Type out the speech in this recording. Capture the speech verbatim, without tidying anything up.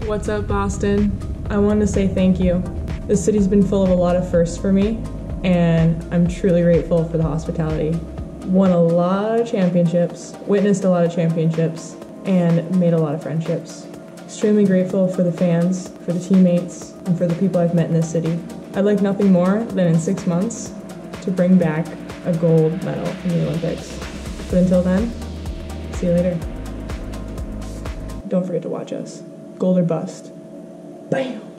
What's up, Boston? I wanted to say thank you. This city's been full of a lot of firsts for me, and I'm truly grateful for the hospitality. Won a lot of championships, witnessed a lot of championships, and made a lot of friendships. Extremely grateful for the fans, for the teammates, and for the people I've met in this city. I'd like nothing more than in six months to bring back a gold medal in the Olympics. But until then, see you later. Don't forget to watch us. Gold or bust. Bam!